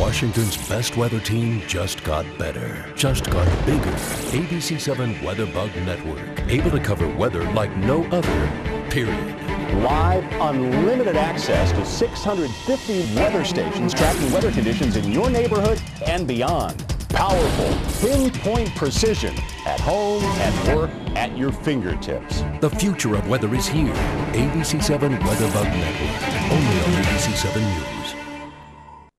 Washington's best weather team just got better, just got bigger. ABC7 WeatherBug Network, able to cover weather like no other, period. Live, unlimited access to 650 weather stations tracking weather conditions in your neighborhood and beyond. Powerful, pinpoint precision at home, at work, at your fingertips. The future of weather is here. ABC7 WeatherBug Network, only on ABC7 News.